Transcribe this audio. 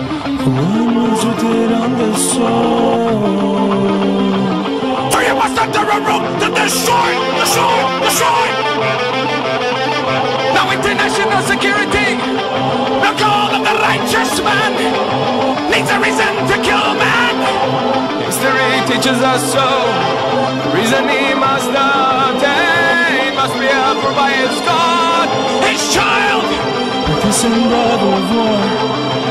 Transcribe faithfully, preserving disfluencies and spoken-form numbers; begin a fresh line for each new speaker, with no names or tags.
One was rooted on the soul.
For you must enter a room to destroy, destroy, destroy. Now international security, the call of the righteous man, needs a reason to kill man. History teaches us so, reason he must obtain, must be upheld by his God, his child.
With the same brother of war.